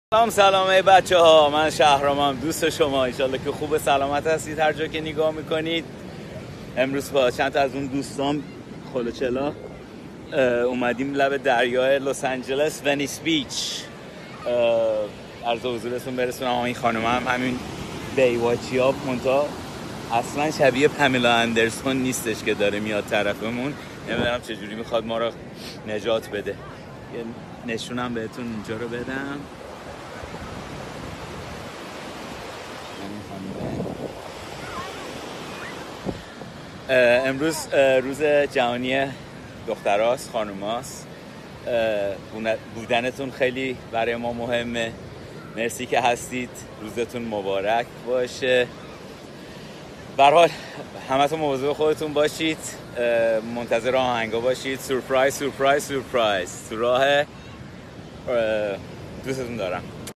سلام ای بچه ها، من شهرامم، دوست شما. انشالله که خوب سلامت هستید هر جا که نگاه میکنید. امروز با چند تا از اون دوستان خلوچلا اومدیم لب دریای لس آنجلس ونیس بیچ. عرض حضورتون برسونم این خانم هم همین بیواچی ها منتها اصلا شبیه پامیلا اندرسون نیستش که داره میاد طرفمون. نمیدونم چجوری میخواد ما رو نجات بده. یه نشونم بهتون اینجا رو بدم. امروز روز جهانی دختراست، خانوماست. بودنتون خیلی برای ما مهمه. مرسی که هستید. روزتون مبارک باشه. به هر حال همتون مواظب خودتون باشید. منتظر آهنگا باشید. سورپرایز سورپرایز سورپرایز تو راه. دوستتون دارم.